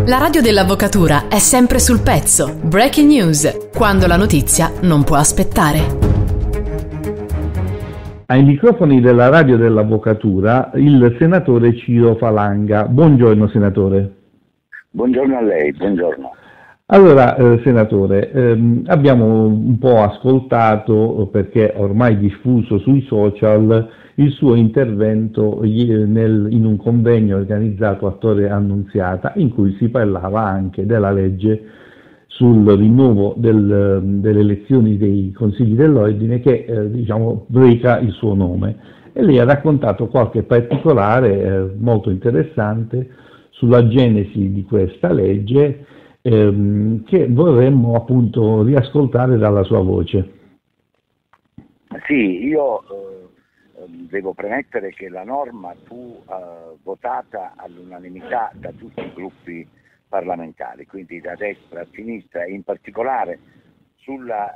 La radio dell'Avvocatura è sempre sul pezzo. Breaking news, quando la notizia non può aspettare. Ai microfoni della radio dell'Avvocatura il senatore Ciro Falanga. Buongiorno senatore. Buongiorno a lei, buongiorno. Allora, senatore, abbiamo un po' ascoltato, perché ormai diffuso sui social, il suo intervento in un convegno organizzato a Torre Annunziata, in cui si parlava anche della legge sul rinnovo delle elezioni dei consigli dell'ordine che reca il suo nome. E lei ha raccontato qualche particolare molto interessante sulla genesi di questa legge, che vorremmo appunto riascoltare dalla sua voce. Sì, io devo premettere che la norma fu votata all'unanimità da tutti i gruppi parlamentari, quindi da destra a sinistra, e in particolare sulla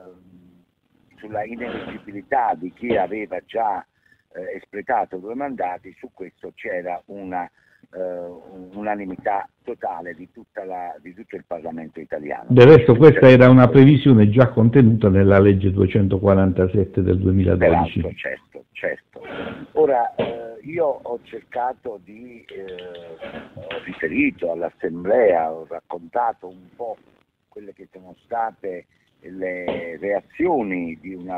ineleggibilità di chi aveva già espletato 2 mandati. Su questo c'era unanimità totale di tutto il Parlamento italiano. Del resto questa era una previsione già contenuta nella legge 247 del 2012. Peraltro, certo. Ora, io ho cercato ho riferito all'Assemblea, ho raccontato un po' quelle che sono state le reazioni di una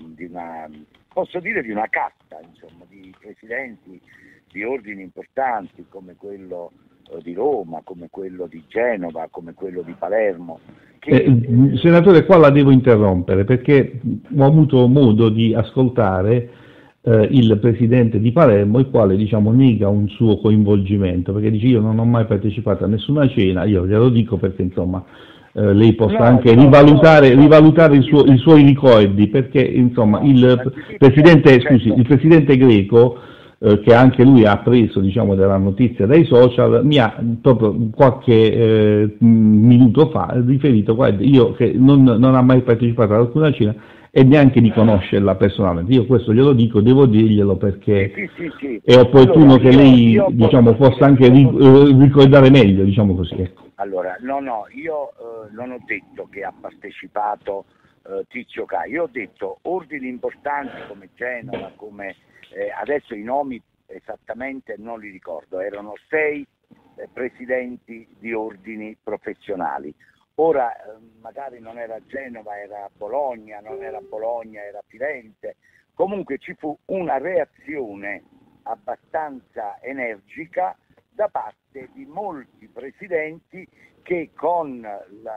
casta, insomma, di presidenti di ordini importanti come quello di Roma, come quello di Genova, come quello di Palermo. Senatore, qua la devo interrompere perché ho avuto modo di ascoltare il presidente di Palermo, il quale nega un suo coinvolgimento, perché dice: io non ho mai partecipato a nessuna cena. Io glielo dico perché lei possa anche rivalutare i suoi ricordi, perché il presidente Greco, che anche lui ha appreso della notizia dai social, mi ha proprio qualche minuto fa riferito: guarda, io che non ho mai partecipato ad alcuna cena e neanche di conoscerla personalmente. Io questo glielo dico, devo dirglielo perché sì. È opportuno che lei possa anche ricordare meglio, così. Ecco. Allora, io non ho detto che ha partecipato Tizio Caio, io ho detto ordini importanti come Genova, come adesso i nomi esattamente non li ricordo, erano 6 presidenti di ordini professionali. Ora magari non era Genova, era Bologna, non era Bologna, era Firenze. Comunque ci fu una reazione abbastanza energica da parte di molti presidenti che con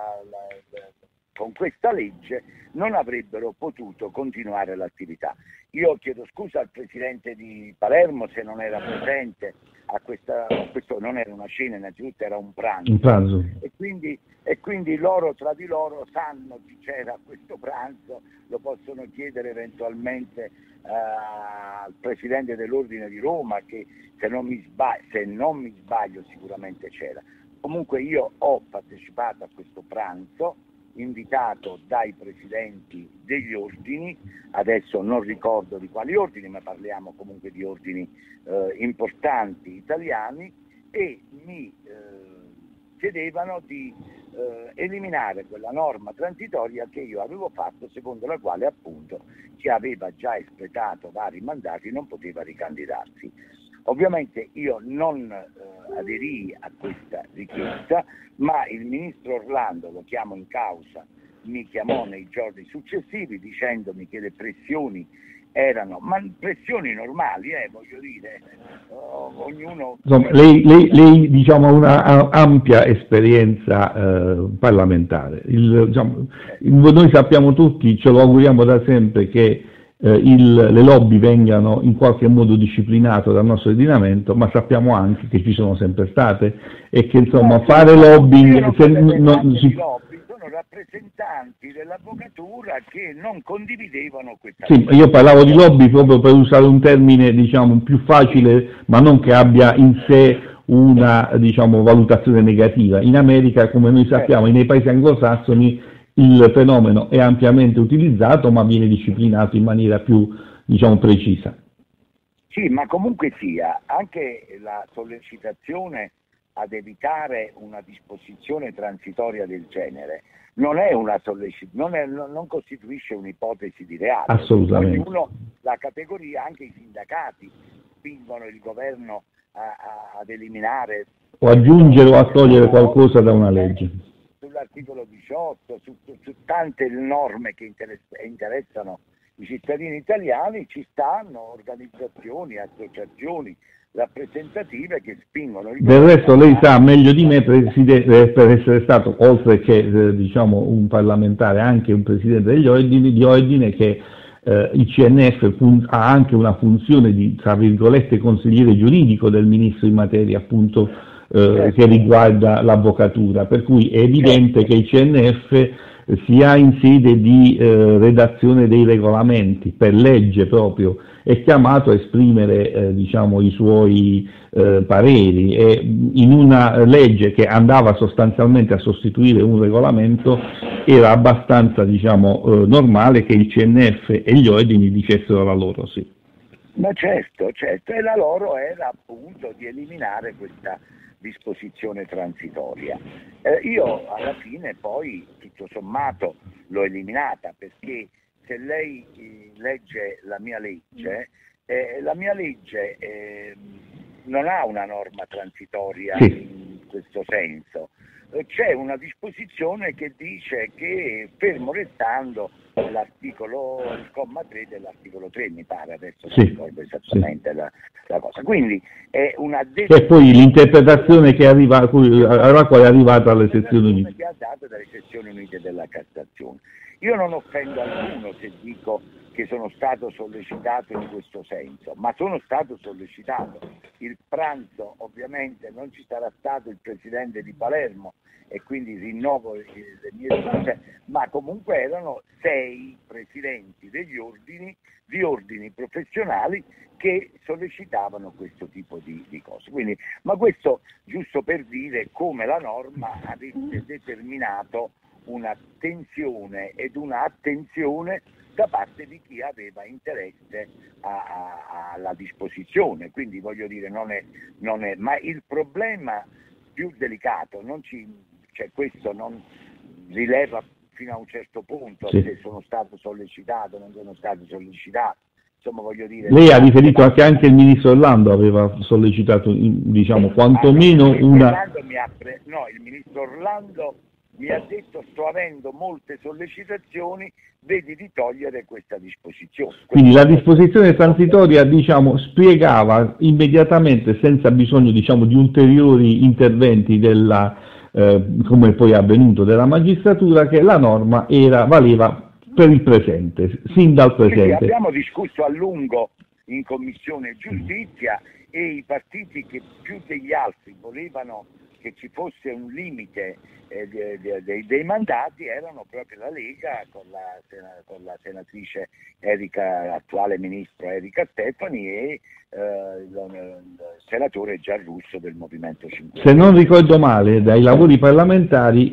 questa legge non avrebbero potuto continuare l'attività. Io chiedo scusa al presidente di Palermo se non era presente questo non era una cena, innanzitutto era un pranzo. E quindi loro tra di loro sanno chi c'era a questo pranzo, lo possono chiedere eventualmente al presidente dell'Ordine di Roma, che se non mi sbaglio sicuramente c'era. Comunque io ho partecipato a questo pranzo invitato dai presidenti degli ordini, adesso non ricordo di quali ordini, ma parliamo comunque di ordini importanti italiani, e mi chiedevano di eliminare quella norma transitoria che io avevo fatto, secondo la quale appunto chi aveva già espletato vari mandati non poteva ricandidarsi. Ovviamente io non aderii a questa richiesta, ma il ministro Orlando, lo chiamo in causa, mi chiamò nei giorni successivi dicendomi che le pressioni erano pressioni normali, voglio dire, ognuno... Insomma, lei ha una ampia esperienza parlamentare. Noi sappiamo tutti, ce lo auguriamo da sempre, che le lobby vengano in qualche modo disciplinate dal nostro ordinamento, ma sappiamo anche che ci sono sempre state e che fare lobbying... Sono rappresentanti dell'avvocatura che non condividevano questa cosa. Io parlavo di lobby proprio per usare un termine più facile, ma non che abbia in sé una valutazione negativa. In America, come noi sappiamo, nei paesi anglosassoni il fenomeno è ampiamente utilizzato, ma viene disciplinato in maniera più precisa. Sì, ma comunque sia, anche la sollecitazione ad evitare una disposizione transitoria del genere non costituisce un'ipotesi di reato. Assolutamente. Ognuno, la categoria, anche i sindacati spingono il governo ad eliminare o aggiungere o a togliere qualcosa da una legge. Sull'articolo 18, su tante norme che interessano i cittadini italiani ci stanno organizzazioni, associazioni rappresentative che spingono il Del resto lei sa meglio di me, per essere stato, oltre che diciamo un parlamentare, anche un presidente di ordine, che il CNF ha anche una funzione di, tra virgolette, consigliere giuridico del ministro in materia appunto che riguarda l'avvocatura, per cui è evidente che il CNF sia in sede di redazione dei regolamenti, per legge proprio, è chiamato a esprimere diciamo, i suoi pareri, e in una legge che andava sostanzialmente a sostituire un regolamento era abbastanza diciamo, normale che il CNF e gli ordini dicessero la loro sì. Ma certo, e la loro era appunto di eliminare questa disposizione transitoria. Io alla fine poi tutto sommato l'ho eliminata, perché se lei legge la mia legge non ha una norma transitoria in questo senso. C'è una disposizione che dice che, fermo restando il comma 3 dell'articolo 3, mi pare, adesso non ricordo esattamente la cosa. Quindi è una e poi l'interpretazione che alla quale è arrivata alle sezioni unite, che ha dato dalle sezioni unite della Cassazione. Io non offendo alcuno se dico che sono stato sollecitato in questo senso, ma sono stato sollecitato. Il pranzo ovviamente non ci sarà stato il presidente di Palermo e quindi rinnovo le mie scuse, ma comunque erano 6 presidenti di ordini professionali che sollecitavano questo tipo di cose. Quindi, ma questo giusto per dire come la norma avesse determinato una tensione ed una attenzione da parte di chi aveva interesse alla disposizione. Quindi voglio dire, non è, ma il problema più delicato questo non rileva fino a un certo punto se sono stato sollecitato, non sono stato sollecitato. Insomma, voglio dire, lei ha riferito che anche il ministro Orlando aveva sollecitato, diciamo, quantomeno il ministro Orlando mi ha detto: sto avendo molte sollecitazioni, vedi di togliere questa disposizione. Quindi la disposizione transitoria, diciamo, spiegava immediatamente, senza bisogno, diciamo, di ulteriori interventi come poi è avvenuto, della magistratura, che la norma valeva per il presente, sin dal presente. Quindi abbiamo discusso a lungo in Commissione Giustizia e i partiti che più degli altri volevano che ci fosse un limite dei mandati erano proprio la Lega con la senatrice attuale ministro Erika Stefani e il senatore Giarrusso del Movimento 5 Stelle. Se non ricordo male, dai lavori parlamentari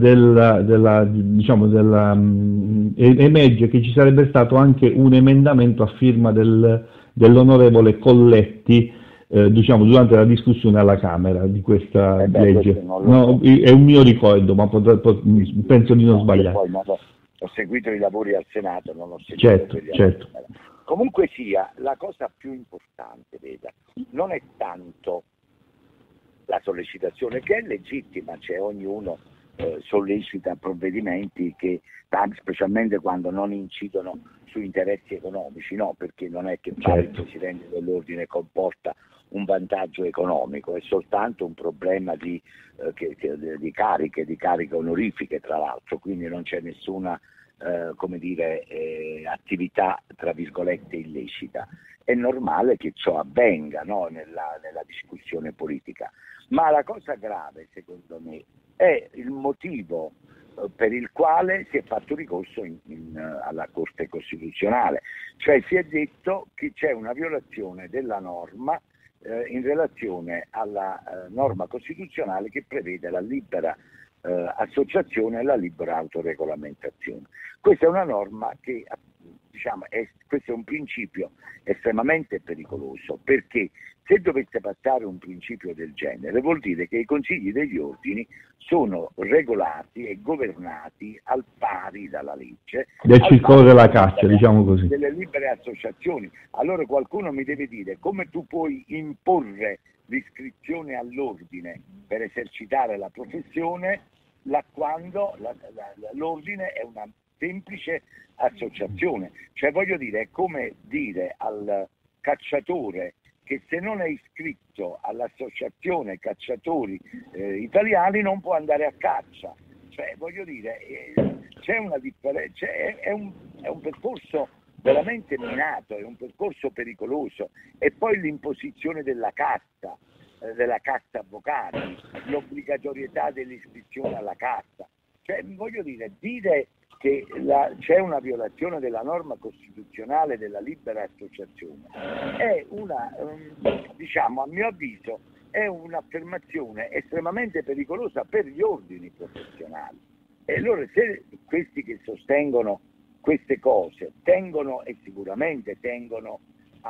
emerge che ci sarebbe stato anche un emendamento a firma dell'onorevole Colletti, diciamo, durante la discussione alla Camera di questa legge. No, è un mio ricordo, ma penso di non sbagliare. Poi ho seguito i lavori al Senato, non ho seguito certo. Comunque sia, la cosa più importante, veda, non è tanto la sollecitazione, che è legittima, cioè ognuno sollecita provvedimenti che, specialmente quando non incidono su interessi economici, no, perché non è che fare il Presidente dell'Ordine comporta un vantaggio economico, è soltanto un problema di cariche onorifiche, tra l'altro, quindi non c'è nessuna attività tra virgolette illecita. È normale che ciò avvenga, no, nella discussione politica, ma la cosa grave secondo me è il motivo per il quale si è fatto ricorso alla Corte Costituzionale, cioè si è detto che c'è una violazione della norma in relazione alla norma costituzionale che prevede la libera associazione e la libera autoregolamentazione. Questa è una norma che questo è un principio estremamente pericoloso, perché se dovesse passare un principio del genere vuol dire che i consigli degli ordini sono regolati e governati al pari dalla legge, del circolo della caccia, diciamo così, delle libere associazioni. Allora qualcuno mi deve dire come tu puoi imporre l'iscrizione all'ordine per esercitare la professione quando l'ordine è una semplice associazione. Cioè, voglio dire, è come dire al cacciatore che se non è iscritto all'associazione cacciatori italiani non può andare a caccia. Cioè, voglio dire, c'è una differenza, è un percorso veramente minato, è un percorso pericoloso. E poi l'imposizione della casta avvocati, l'obbligatorietà dell'iscrizione alla casta. Cioè, voglio dire che c'è una violazione della norma costituzionale della libera associazione è a mio avviso, è un'affermazione estremamente pericolosa per gli ordini professionali. E allora, se questi che sostengono queste cose tengono, e sicuramente tengono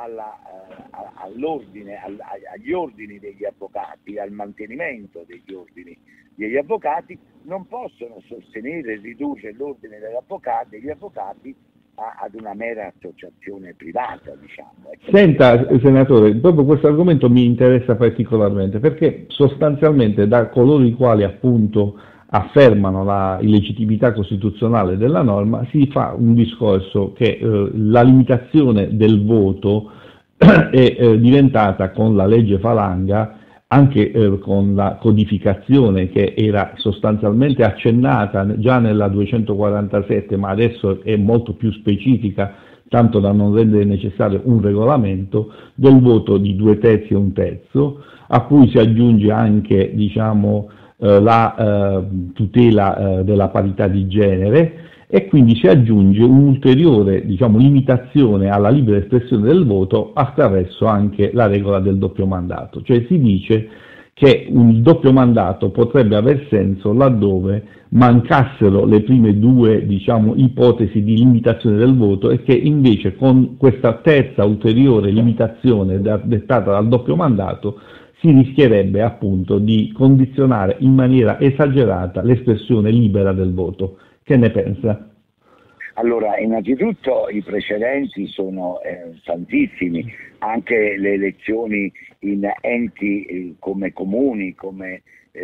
all'ordine, agli ordini degli avvocati, al mantenimento degli ordini degli avvocati, non possono sostenere e ridurre l'ordine degli avvocati ad una mera associazione privata, diciamo. Senta, senatore, proprio questo argomento mi interessa particolarmente, perché sostanzialmente da coloro i quali appunto affermano la illegittimità costituzionale della norma si fa un discorso che la limitazione del voto è diventata con la legge Falanga, anche con la codificazione che era sostanzialmente accennata già nella 247, ma adesso è molto più specifica, tanto da non rendere necessario un regolamento, del voto di 2/3 e 1/3, a cui si aggiunge anche, diciamo, la tutela della parità di genere, e quindi si aggiunge un'ulteriore, diciamo, limitazione alla libera espressione del voto attraverso anche la regola del doppio mandato. Cioè si dice che un doppio mandato potrebbe aver senso laddove mancassero le prime due, diciamo, ipotesi di limitazione del voto, e che invece con questa terza ulteriore limitazione dettata dal doppio mandato si rischierebbe appunto di condizionare in maniera esagerata l'espressione libera del voto. Che ne pensa? Allora, innanzitutto i precedenti sono tantissimi, anche le elezioni in enti come comuni, come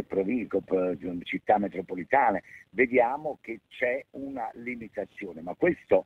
città metropolitane, vediamo che c'è una limitazione, ma questo,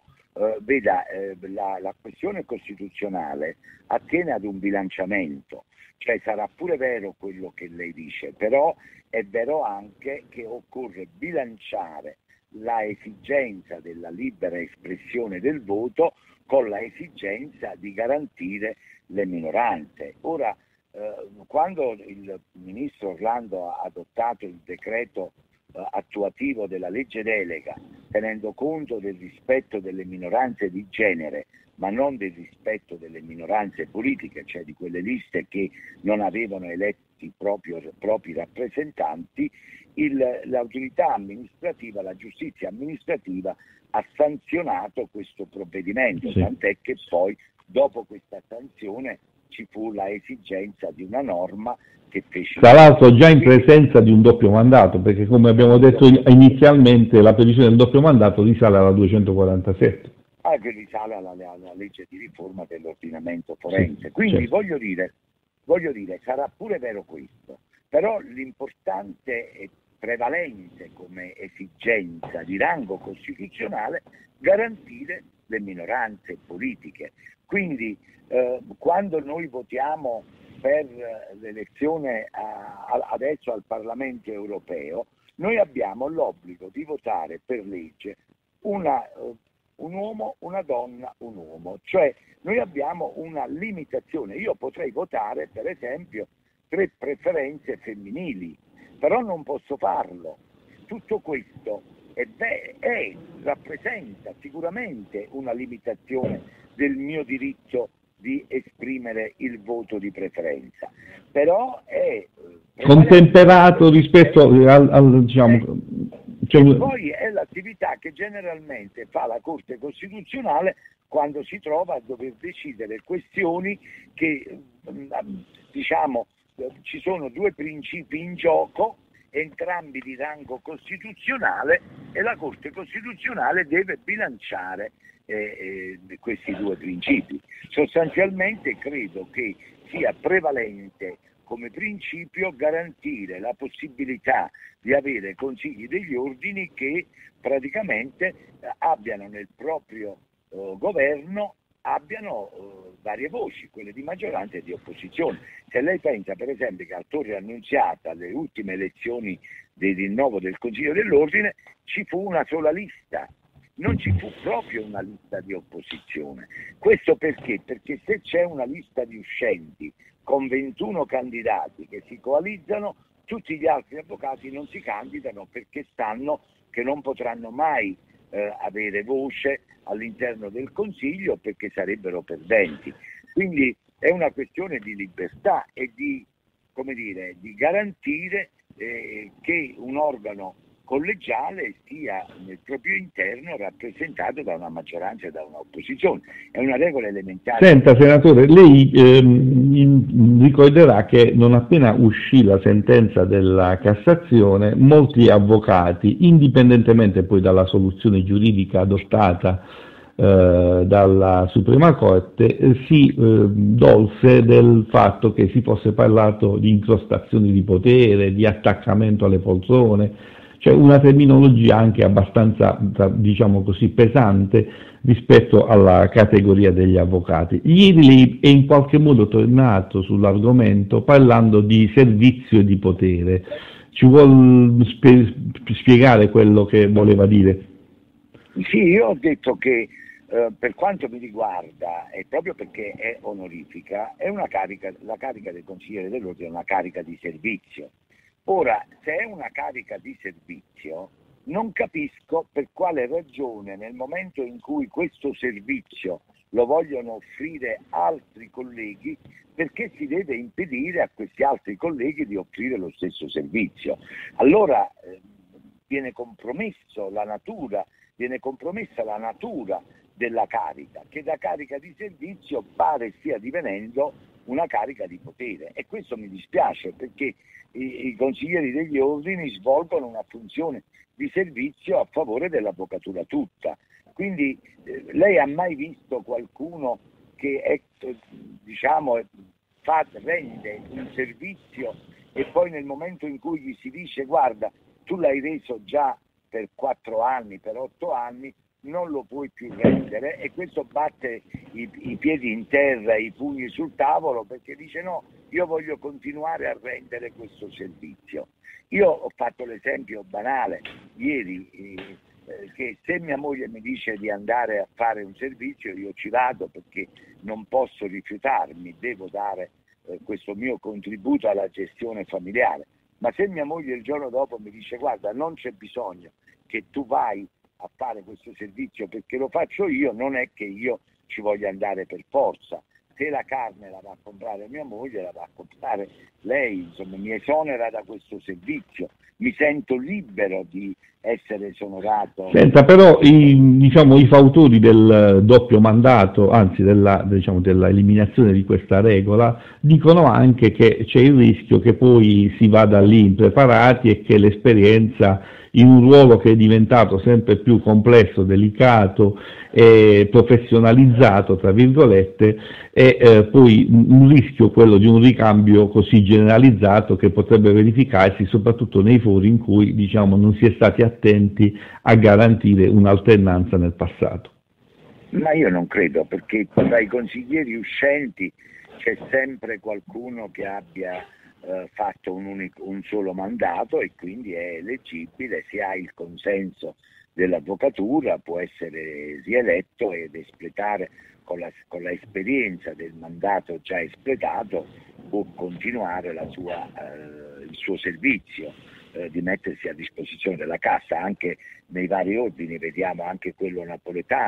la questione costituzionale attiene ad un bilanciamento. Cioè, sarà pure vero quello che lei dice, però è vero anche che occorre bilanciare la esigenza della libera espressione del voto con la esigenza di garantire le minoranze. Ora, quando il ministro Orlando ha adottato il decreto attuativo della legge delega, tenendo conto del rispetto delle minoranze di genere, ma non del rispetto delle minoranze politiche, cioè di quelle liste che non avevano eletti propri rappresentanti, l'autorità amministrativa, la giustizia amministrativa ha sanzionato questo provvedimento, sì. Tant'è che poi dopo questa sanzione ci fu la esigenza di una norma che fece... Tra l'altro già in presenza di un doppio mandato, perché come abbiamo detto inizialmente la previsione del doppio mandato risale alla 247. Che risale alla legge di riforma dell'ordinamento forense. Sì, quindi certo. voglio dire, sarà pure vero questo, però l'importante e prevalente come esigenza di rango costituzionale garantire le minoranze politiche. Quindi quando noi votiamo per l'elezione adesso al Parlamento europeo, noi abbiamo l'obbligo di votare per legge un uomo, una donna, un uomo, cioè noi abbiamo una limitazione. Io potrei votare per esempio 3 preferenze femminili, però non posso farlo. Tutto questo rappresenta sicuramente una limitazione del mio diritto di esprimere il voto di preferenza, però è contemperato rispetto al diciamo... E poi è l'attività che generalmente fa la Corte Costituzionale quando si trova a dover decidere questioni che, diciamo, ci sono due principi in gioco, entrambi di rango costituzionale, e la Corte Costituzionale deve bilanciare questi due principi. Sostanzialmente credo che sia prevalente come principio garantire la possibilità di avere consigli degli ordini che praticamente abbiano nel proprio governo varie voci, quelle di maggioranza e di opposizione. Se lei pensa per esempio che al Torre Annunziata, alle ultime elezioni di rinnovo del Consiglio dell'Ordine, ci fu una sola lista, non ci fu proprio una lista di opposizione. Questo perché? Perché se c'è una lista di uscenti con 21 candidati che si coalizzano, tutti gli altri avvocati non si candidano perché sanno che non potranno mai avere voce all'interno del Consiglio, perché sarebbero perdenti. Quindi è una questione di libertà e di garantire che un organo collegiale sia nel proprio interno rappresentato da una maggioranza e da un'opposizione. È una regola elementare. Senta, senatore, lei ricorderà che non appena uscì la sentenza della Cassazione, molti avvocati, indipendentemente poi dalla soluzione giuridica adottata dalla Suprema Corte, si dolse del fatto che si fosse parlato di incrostazioni di potere, di attaccamento alle poltrone, cioè una terminologia anche abbastanza, diciamo così, pesante rispetto alla categoria degli avvocati. Ieri lei è in qualche modo tornato sull'argomento parlando di servizio e di potere. Ci vuol spiegare quello che voleva dire? Sì, io ho detto che per quanto mi riguarda, e proprio perché è onorifica, è una carica, la carica del consigliere dell'ordine è una carica di servizio. Ora, se è una carica di servizio, non capisco per quale ragione nel momento in cui questo servizio lo vogliono offrire altri colleghi, perché si deve impedire a questi altri colleghi di offrire lo stesso servizio. Allora viene compromessa la natura della carica, che da carica di servizio pare stia divenendo una carica di potere, e questo mi dispiace, perché i consiglieri degli ordini svolgono una funzione di servizio a favore dell'avvocatura tutta. Quindi lei ha mai visto qualcuno che rende un servizio e poi nel momento in cui gli si dice guarda, tu l'hai reso già per 4 anni, per 8 anni, non lo puoi più rendere, e questo batte i piedi in terra e i pugni sul tavolo perché dice no, io voglio continuare a rendere questo servizio. Io ho fatto l'esempio banale ieri che se mia moglie mi dice di andare a fare un servizio io ci vado perché non posso rifiutarmi, devo dare questo mio contributo alla gestione familiare, ma se mia moglie il giorno dopo mi dice guarda, non c'è bisogno che tu vai a fare questo servizio perché lo faccio io, non è che io ci voglio andare per forza. Se la carne la va a comprare mia moglie, la va a comprare lei, insomma mi esonera da questo servizio, mi sento libero di essere esonorato. Senta, però i fautori del doppio mandato, anzi della eliminazione di questa regola, dicono anche che c'è il rischio che poi si vada lì impreparati e che l'esperienza in un ruolo che è diventato sempre più complesso, delicato e professionalizzato, tra virgolette, e poi un rischio quello di un ricambio così generalizzato che potrebbe verificarsi soprattutto nei fori in cui non si è stati attenti a garantire un'alternanza nel passato. Ma io non credo, perché tra i consiglieri uscenti c'è sempre qualcuno che abbia fatto un solo mandato e quindi è eleggibile, se ha il consenso dell'avvocatura può essere rieletto ed espletare con la esperienza del mandato già espletato, può continuare il suo servizio, di mettersi a disposizione della Cassa anche nei vari ordini. Vediamo anche quello napoletano,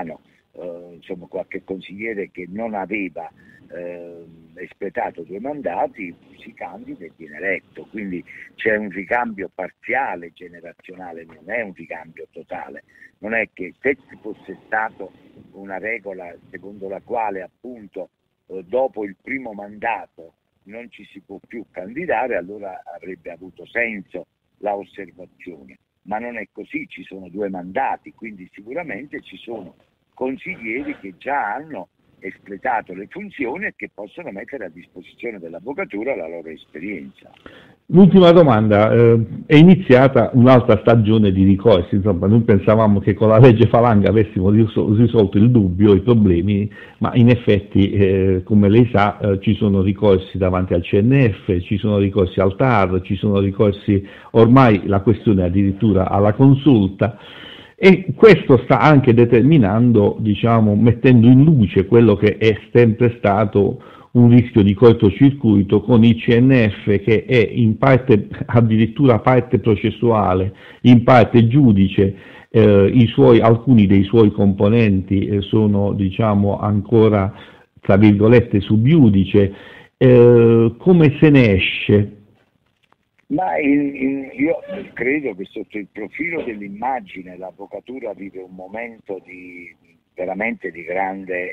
insomma qualche consigliere che non aveva espletato 2 mandati si candida e viene eletto, quindi c'è un ricambio parziale generazionale, non è un ricambio totale. Non è che se ci fosse stato una regola secondo la quale appunto dopo il primo mandato non ci si può più candidare, allora avrebbe avuto senso la osservazione, ma non è così, ci sono 2 mandati, quindi sicuramente ci sono consiglieri che già hanno espletato le funzioni e che possono mettere a disposizione dell'avvocatura la loro esperienza. L'ultima domanda, è iniziata un'altra stagione di ricorsi, insomma noi pensavamo che con la legge Falanga avessimo risolto il dubbio, i problemi, ma in effetti come lei sa ci sono ricorsi davanti al CNF, ci sono ricorsi al TAR, ci sono ricorsi, ormai la questione addirittura alla consulta, e questo sta anche determinando, diciamo, mettendo in luce quello che è sempre stato un rischio di cortocircuito con il CNF, che è in parte addirittura parte processuale, in parte giudice, alcuni dei suoi componenti sono, diciamo, ancora tra virgolette sub iudice. Come se ne esce? Ma io credo che sotto il profilo dell'immagine l'avvocatura vive un momento veramente di grande,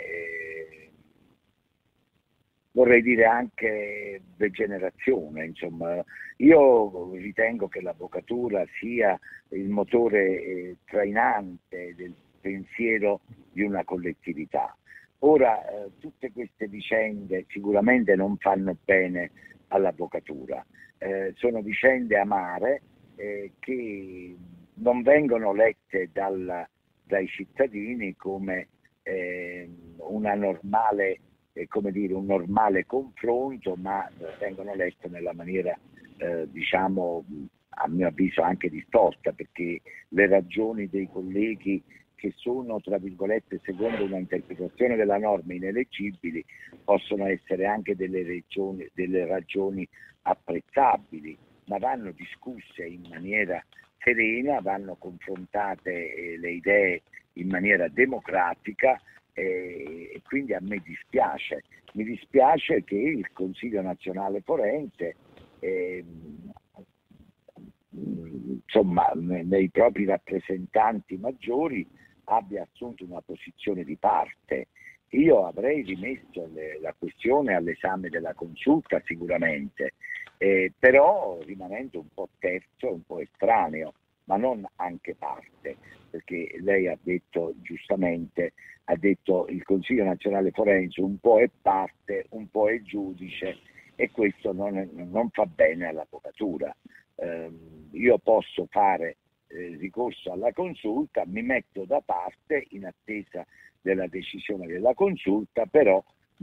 vorrei dire anche degenerazione. Insomma, io ritengo che l'avvocatura sia il motore trainante del pensiero di una collettività. Ora, tutte queste vicende sicuramente non fanno bene all'avvocatura. Sono vicende amare che non vengono lette dai cittadini come una normale, un normale confronto, ma vengono lette nella maniera diciamo a mio avviso anche distorta, perché le ragioni dei colleghi che sono tra virgolette secondo una interpretazione della norma ineleggibili possono essere anche delle ragioni apprezzabili, ma vanno discusse in maniera serena, vanno confrontate le idee in maniera democratica e quindi a me mi dispiace che il Consiglio Nazionale Forense insomma nei propri rappresentanti maggiori abbia assunto una posizione di parte. Io avrei rimesso la questione all'esame della consulta sicuramente, però rimanendo un po' terzo, un po' estraneo, ma non anche parte, perché lei ha detto giustamente, il Consiglio Nazionale Forense un po' è parte, un po' è giudice, e questo non fa bene all'avvocatura. Io posso fare ricorso alla consulta, mi metto da parte in attesa della decisione della consulta, però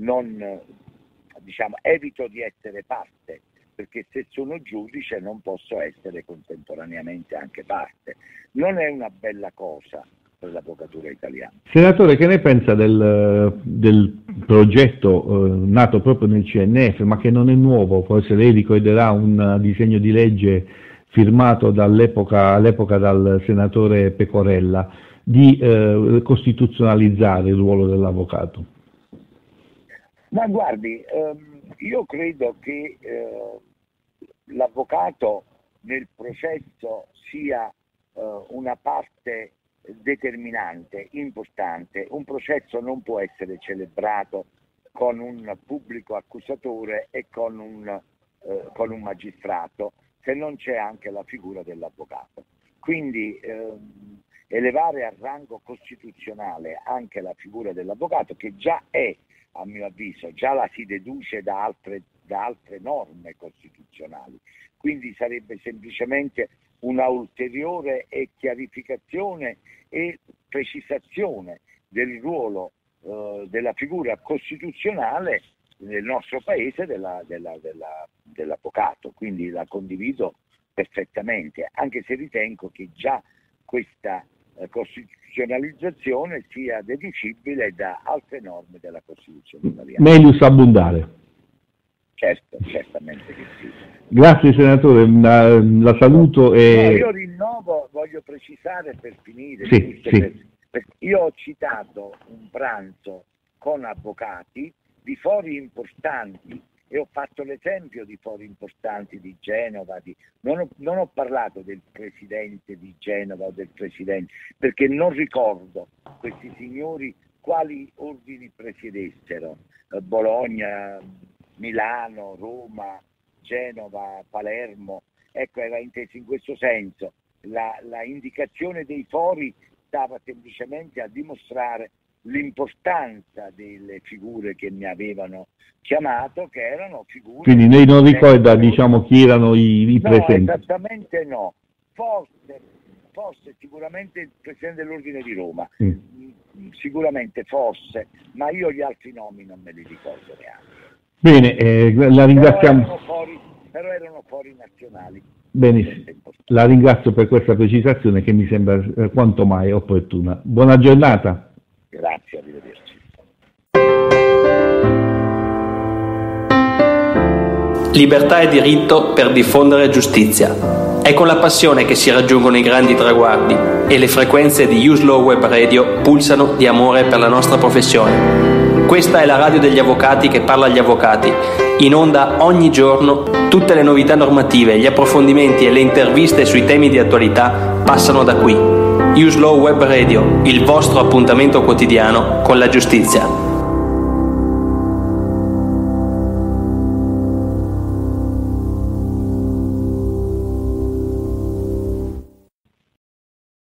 evito di essere parte, perché se sono giudice non posso essere contemporaneamente anche parte. Non è una bella cosa per l'avvocatura italiana. Senatore, che ne pensa del progetto nato proprio nel CNF, ma che non è nuovo? Forse lei ricorderà un disegno di legge firmato all'epoca dal senatore Pecorella di costituzionalizzare il ruolo dell'avvocato. Ma guardi, io credo che l'avvocato nel processo sia una parte determinante, importante. Un processo non può essere celebrato con un pubblico accusatore e con un magistrato se non c'è anche la figura dell'avvocato. Quindi elevare a rango costituzionale anche la figura dell'avvocato, che già è, a mio avviso, già la si deduce da altre norme costituzionali, quindi sarebbe semplicemente una ulteriore chiarificazione e precisazione del ruolo della figura costituzionale nel nostro paese dell'avvocato. Quindi la condivido perfettamente, anche se ritengo che già questa costituzionalizzazione sia deducibile da altre norme della Costituzione italiana. Melius abundare. Certo, certamente che sì. Grazie senatore, la saluto. Io rinnovo, voglio precisare per finire, sì. Io ho citato un pranzo con avvocati di fori importanti e ho fatto l'esempio di fori importanti di Genova, non ho parlato del presidente di Genova o del presidente, perché non ricordo questi signori quali ordini presiedessero, Bologna, Milano, Roma, Genova, Palermo, ecco, era inteso in questo senso. La indicazione dei fori stava semplicemente a dimostrare l'importanza delle figure che mi avevano chiamato, che erano figure... Quindi lei non ricorda, diciamo, chi erano i presenti? No, esattamente no. Forse sicuramente il Presidente dell'Ordine di Roma, sicuramente forse, ma io gli altri nomi non me li ricordo neanche. Bene, la ringraziamo. Però erano fori nazionali. Benissimo, la ringrazio per questa precisazione che mi sembra quanto mai opportuna. Buona giornata. Grazie, arrivederci. Libertà e diritto per diffondere giustizia. È con la passione che si raggiungono i grandi traguardi e le frequenze di Use Law Web Radio pulsano di amore per la nostra professione. Questa è la radio degli avvocati che parla agli avvocati. In onda ogni giorno tutte le novità normative, gli approfondimenti e le interviste sui temi di attualità passano da qui. Use Law Web Radio, il vostro appuntamento quotidiano con la giustizia.